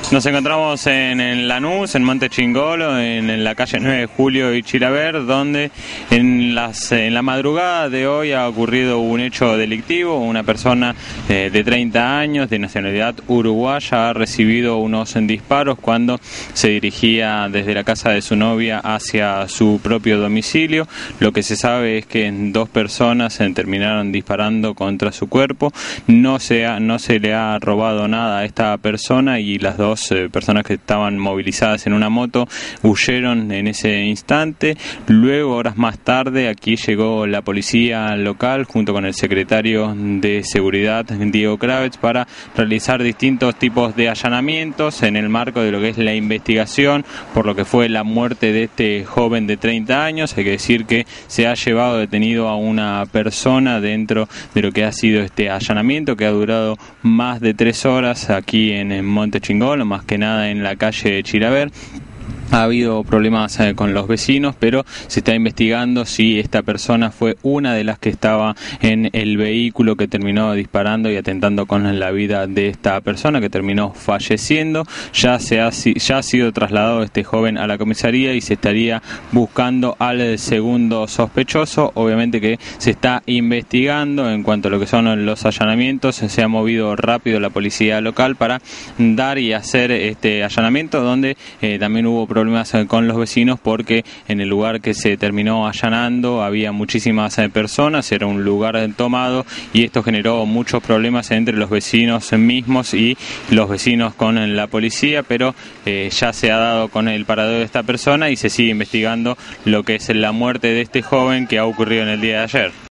Nos encontramos en Lanús, en Monte Chingolo, en la calle 9 de Julio y Chilaver, donde en la madrugada de hoy ha ocurrido un hecho delictivo. Una persona de 30 años, de nacionalidad uruguaya, ha recibido unos disparos cuando se dirigía desde la casa de su novia hacia su propio domicilio. Lo que se sabe es que dos personas terminaron disparando contra su cuerpo. No se le ha robado nada a esta persona y las dos personas que estaban movilizadas en una moto huyeron en ese instante. Luego, horas más tarde, aquí llegó la policía local junto con el secretario de Seguridad, Diego Kravetz, para realizar distintos tipos de allanamientos en el marco de lo que es la investigación por lo que fue la muerte de este joven de 30 años. Hay que decir que se ha llevado detenido a una persona dentro de lo que ha sido este allanamiento, que ha durado más de 3 horas aquí en Monte Chingolo, más que nada en la calle Chilaver. Ha habido problemas con los vecinos, pero se está investigando si esta persona fue una de las que estaba en el vehículo que terminó disparando y atentando con la vida de esta persona, que terminó falleciendo. Ya ha sido trasladado este joven a la comisaría y se estaría buscando al segundo sospechoso. Obviamente que se está investigando en cuanto a lo que son los allanamientos. Se ha movido rápido la policía local para dar y hacer este allanamiento, donde también hubo problemas con los vecinos porque en el lugar que se terminó allanando había muchísimas personas, era un lugar tomado y esto generó muchos problemas entre los vecinos mismos y los vecinos con la policía, pero ya se ha dado con el paradero de esta persona y se sigue investigando lo que es la muerte de este joven que ha ocurrido en el día de ayer.